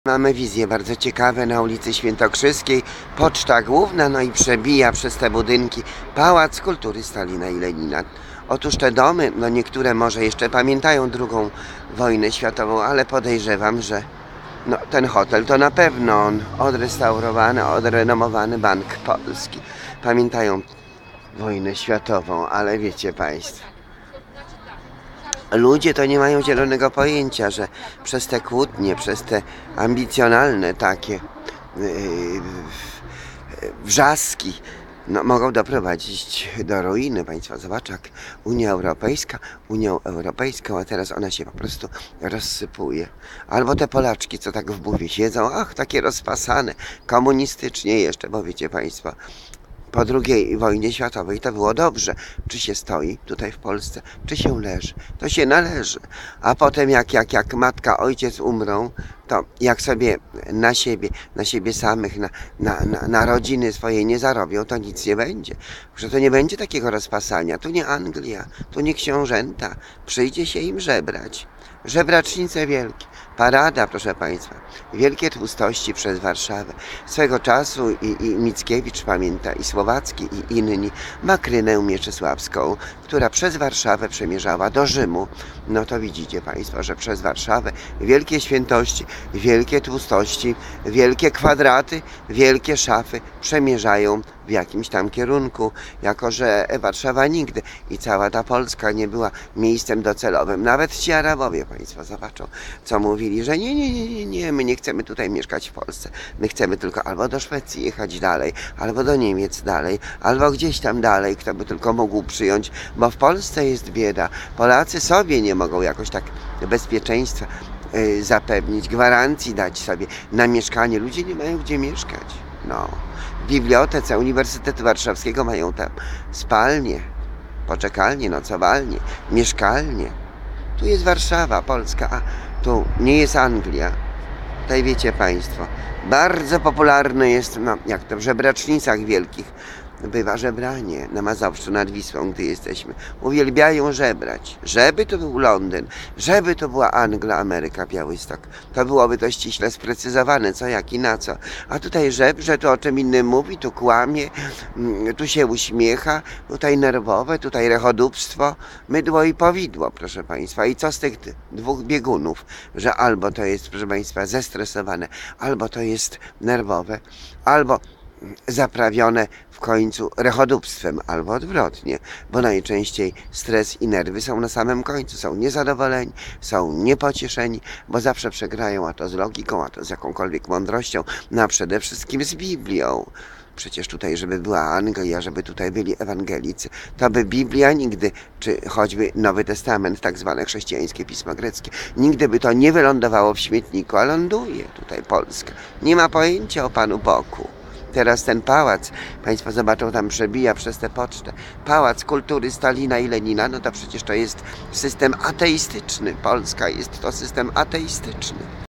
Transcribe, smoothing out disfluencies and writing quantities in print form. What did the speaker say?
Mamy wizje bardzo ciekawe na ulicy Świętokrzyskiej, Poczta Główna, no i przebija przez te budynki Pałac Kultury Stalina i Lenina. Otóż te domy, no niektóre może jeszcze pamiętają II wojnę światową, ale podejrzewam, że no, ten hotel to na pewno on odrestaurowany, odrenomowany Bank Polski. Pamiętają wojnę światową, ale wiecie Państwo, ludzie to nie mają zielonego pojęcia, że przez te kłótnie, przez te ambicjonalne takie wrzaski no, mogą doprowadzić do ruiny państwa. Zobacz, jak Unią Europejską, a teraz ona się po prostu rozsypuje. Albo te Polaczki, co tak w buwie siedzą, ach, takie rozpasane, komunistycznie jeszcze, bo wiecie Państwo, po II wojnie światowej to było dobrze. Czy się stoi tutaj w Polsce, czy się leży. To się należy. A potem jak matka, ojciec umrą, to jak sobie na siebie samych, na rodziny swoje nie zarobią, to nic nie będzie. Że to nie będzie takiego rozpasania. Tu nie Anglia, tu nie książęta. Przyjdzie się im żebrać. Żebracznice wielkie. Parada, proszę Państwa. Wielkie tłustości przez Warszawę. Swego czasu i Mickiewicz pamięta, i Słowacki, i inni, Makrynę Mieczysławską, która przez Warszawę przemierzała do Rzymu. No to widzicie Państwo, że przez Warszawę wielkie świętości, wielkie tłustości, wielkie kwadraty, wielkie szafy przemierzają w jakimś tam kierunku, jako że Warszawa nigdy i cała ta Polska nie była miejscem docelowym. Nawet ci Arabowie Państwo zobaczą, co mówili, że nie, my nie chcemy tutaj mieszkać w Polsce. My chcemy tylko albo do Szwecji jechać dalej, albo do Niemiec dalej, albo gdzieś tam dalej, kto by tylko mógł przyjąć, bo w Polsce jest bieda. Polacy sobie nie mogą jakoś tak bezpieczeństwa zapewnić, gwarancji dać sobie na mieszkanie. Ludzie nie mają gdzie mieszkać. No. W bibliotece Uniwersytetu Warszawskiego mają tam spalnie, poczekalnie, nocowalnie, mieszkalnie. Tu jest Warszawa, Polska, a tu nie jest Anglia. Tutaj wiecie Państwo, bardzo popularne jest, no jak to w żebracznicach wielkich bywa żebranie na Mazowszu nad Wisłą, gdy jesteśmy. Uwielbiają żebrać. Żeby to był Londyn, żeby to była Anglia, Ameryka, Białystok, to byłoby to ściśle sprecyzowane, co, jak i na co. A tutaj żebrze, tu o czym innym mówi, tu kłamie, tu się uśmiecha, tutaj nerwowe, tutaj rechodóbstwo, mydło i powidło, proszę Państwa. I co z tych dwóch biegunów, że albo to jest, proszę Państwa, zestresowane, albo to jest nerwowe, albo zaprawione w końcu rechodóbstwem, albo odwrotnie, bo najczęściej stres i nerwy są na samym końcu, są niezadowoleni, są niepocieszeni, bo zawsze przegrają, a to z logiką, a to z jakąkolwiek mądrością, no a przede wszystkim z Biblią. Przecież tutaj, żeby była Anglia, żeby tutaj byli ewangelicy, to by Biblia nigdy, czy choćby Nowy Testament, tak zwane chrześcijańskie pismo greckie, nigdy by to nie wylądowało w śmietniku, a ląduje tutaj Polska. Nie ma pojęcia o Panu Bogu. Teraz ten pałac, Państwo zobaczą, tam przebija przez tę pocztę. Pałac Kultury Stalina i Lenina, no to przecież to jest system ateistyczny. Polska jest to system ateistyczny.